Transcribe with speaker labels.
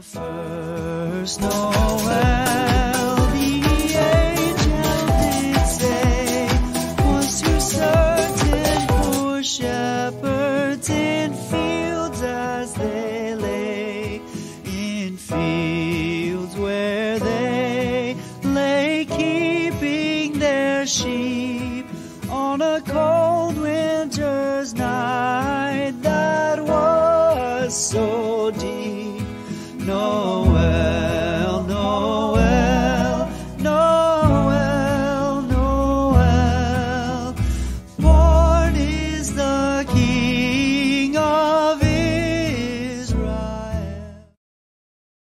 Speaker 1: first Noel, the angel did say, was too certain for shepherds in fields as they lay, in fields where they lay keeping their sheep on a cold winter's night.